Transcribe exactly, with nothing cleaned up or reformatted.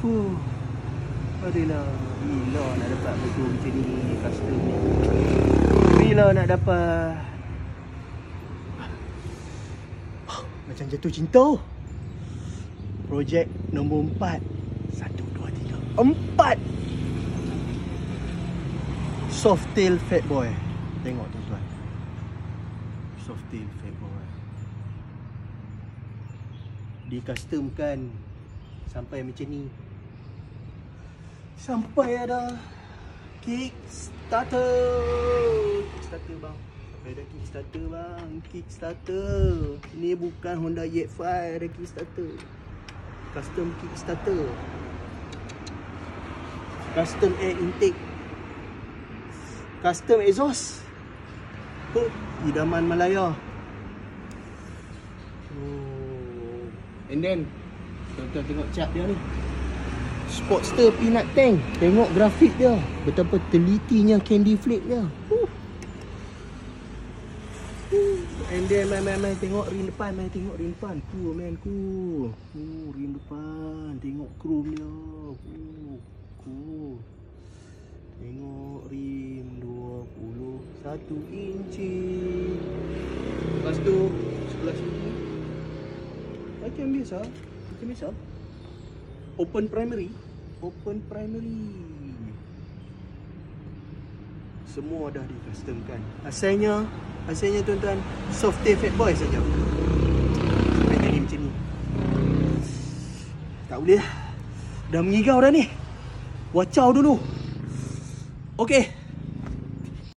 Huh. Adalah, bila nak dapat betul macam ni custom ni. Bila nak dapat. Macam jatuh cinta. Projek nombor empat. Satu, dua, tiga, empat. Softail Fatboy. Tengok tuan-tuan. Softail Fatboy. Di-customkan sampai macam ni. Sampai ada Kickstarter. Kickstarter bang. Sampai ada Kickstarter bang. Kickstarter. Ini bukan Honda Jet lima, ada Kickstarter. Custom Kickstarter. Custom air intake. Custom exhaust. Oh, idaman Malaya. Oh. And then tuan-tuan tengok cat dia ni. Sportster peanut tank. Tengok grafik dia. Betapa telitinya candy flake dia. Uh. Uh. And then main main main tengok rim depan, main tengok rim depan. Cool man, cool. Uh, rim depan. Tengok chrome dia. Uh, cool. Tengok rim dua puluh satu inci. Lepas tu sebelah sini macam biasa. Macam biasa. Open primary. Open primary. Semua dah di-customkan. Asalnya, asalnya tuan-tuan, Softail Fatboy saja. Sampai jadi macam ni. Tak boleh lah. Dah mengigau dah ni. Watch out dulu. Okey.